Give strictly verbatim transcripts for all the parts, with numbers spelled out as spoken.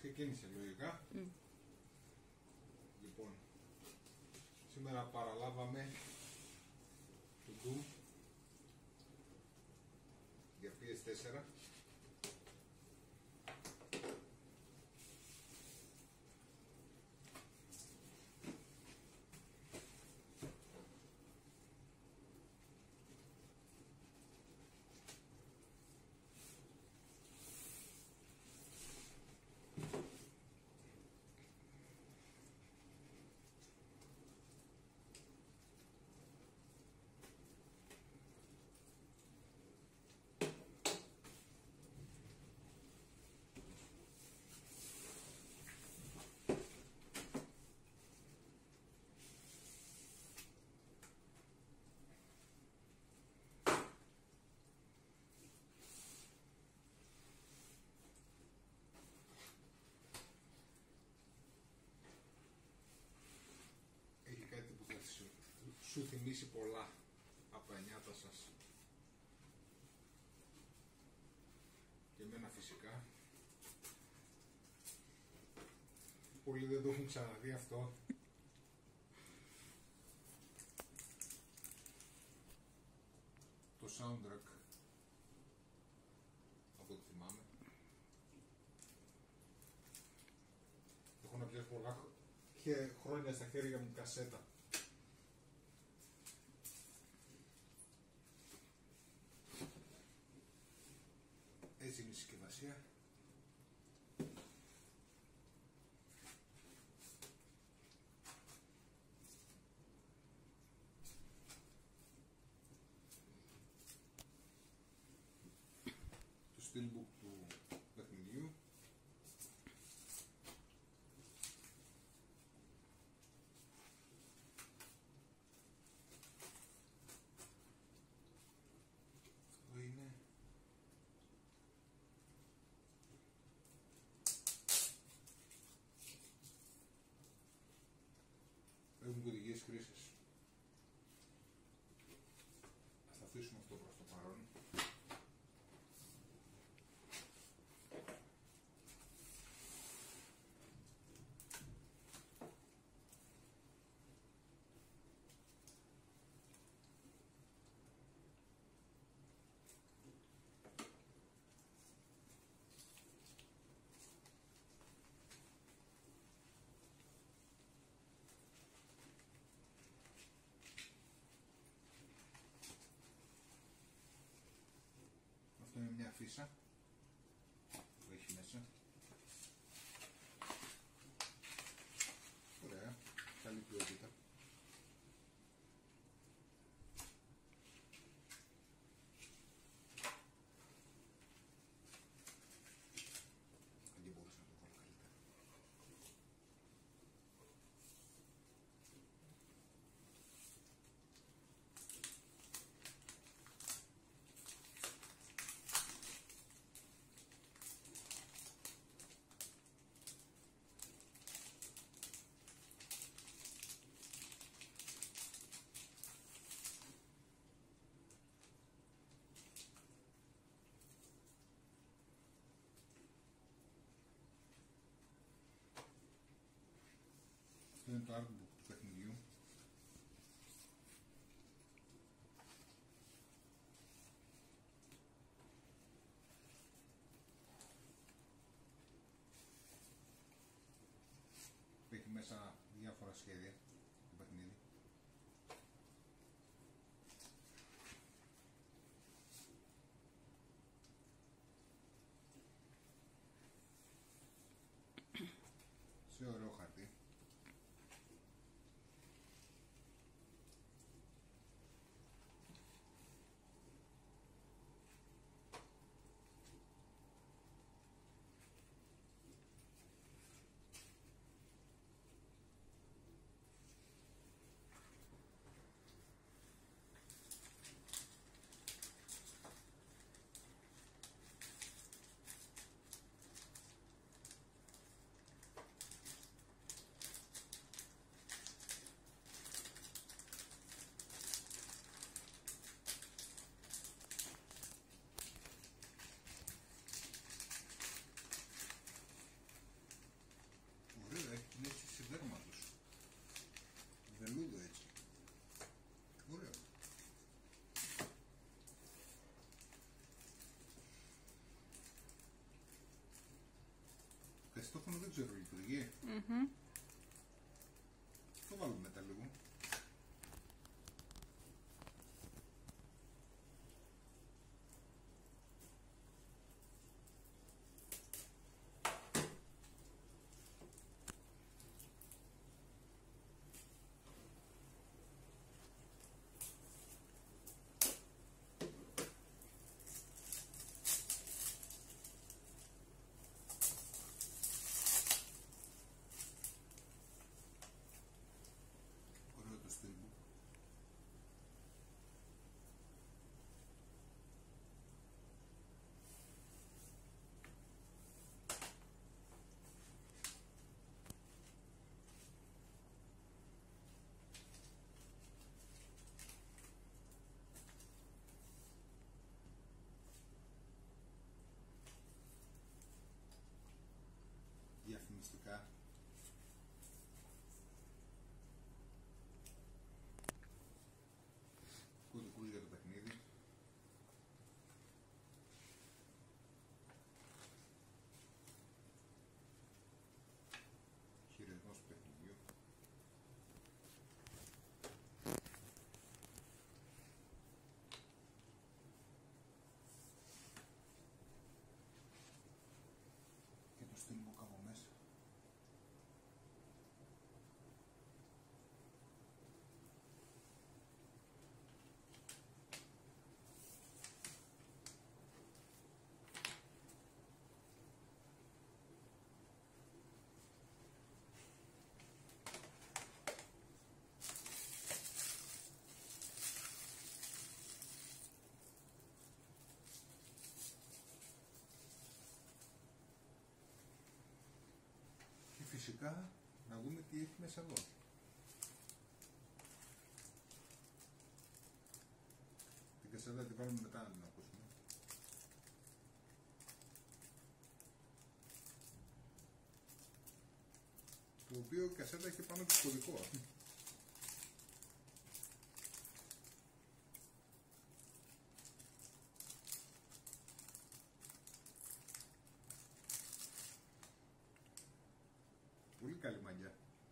Ξεκίνησε λογικά. Mm. Λοιπόν, σήμερα παραλάβαμε το Doom για πι ες φορ. Έχει κάτι που θα σου, σου θυμίσει πολλά από τα νιάτα σας και εμένα φυσικά. Πολλοί δεν το έχουν ξαναδεί αυτό. Το soundtrack, από ό,τι θυμάμαι, έχω να πιάσει πολλά χρόνια στα χέρια μου κασέτα. Έτσι είναι η συσκευασία. Το steelbook του παιχνιδιού. Αυτό είναι. Έχουν κωδικίες χρήσης. Ας τα αφήσουμε αυτό προς το παρόν. Αυτό είναι μια φύσα που έχει μέσα. Ωραία, καλή ποιότητα. Δεν μπορούσα να το βάλω καλύτερα. Αυτό είναι το artbook του παιχνιδιού. Έχει μέσα διάφορα σχέδια του παιχνίδι. Σε ωραίο χαρτί. Κασιτόφωνο δεν ξέρω, λειτουργεί. Mm-hmm. Το βάλουμε μετά λίγο. Διαφημιστικά. Κωδικούς για το παιχνίδι. Χειρισμός του παιχνιδιού. Και το steelbook από μέσα. Φυσικά να δούμε τι έχει μέσα εδώ. Την κασέτα τη βάλουμε μετά να την ακούσουμε. Το οποίο η κασέτα έχει πάνω και κωδικό. Πολύ καλή μαγιά.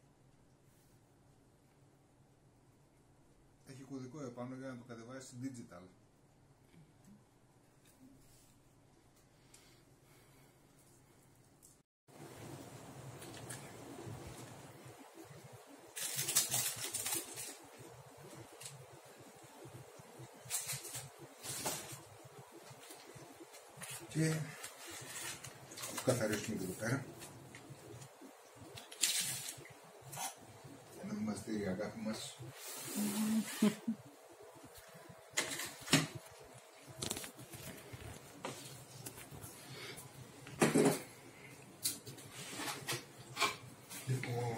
Έχει κωδικό επάνω για να το κατεβάσεις digital. Και καθαρίσουμε και εδώ πέρα. Να μας δει η αγάπη μας. Λοιπόν,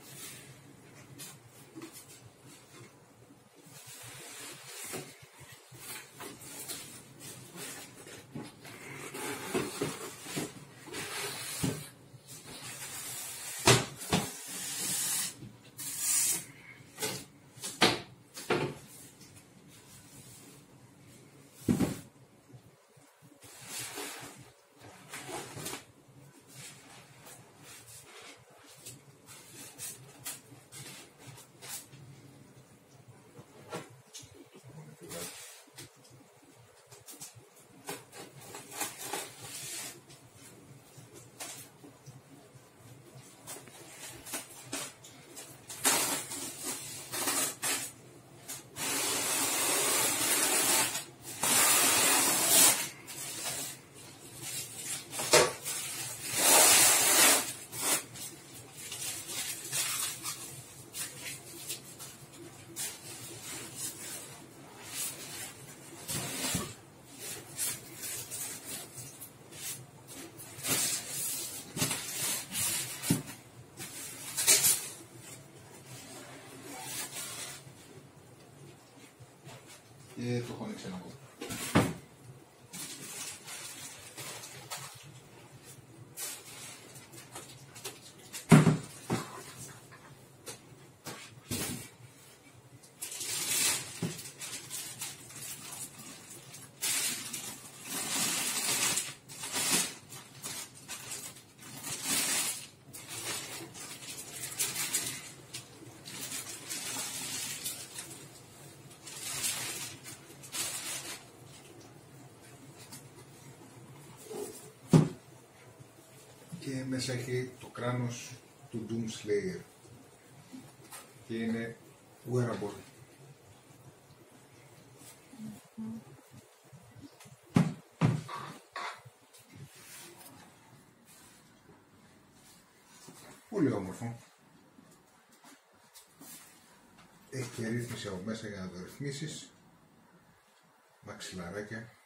και το χώνει ξανά από. Και μέσα έχει το κράνος του Doom Slayer και είναι wearable. Πολύ όμορφο. Έχει και ρύθμιση από μέσα για να το ρυθμίσεις. Μαξιλαράκια.